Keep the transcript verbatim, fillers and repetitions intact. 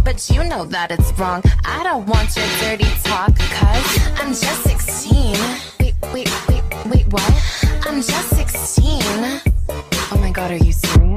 but you know that it's wrong. I don't want your dirty talk, cause I'm just sixteen. Wait, wait, wait, wait, what? I'm just sixteen. Oh my god, are you serious?